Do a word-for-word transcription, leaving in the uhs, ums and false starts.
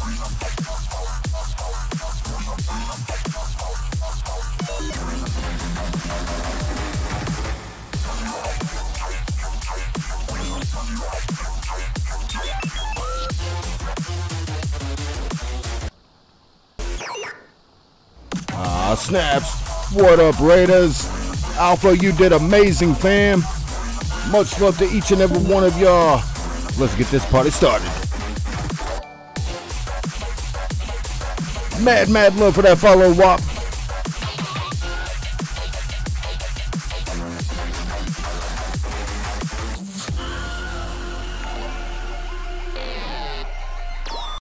Ah, snaps. What up, Raiders? Alpha, you did amazing, fam. Much love to each and every one of y'all. Let's get this party started. Mad, mad love for that follow, Wop.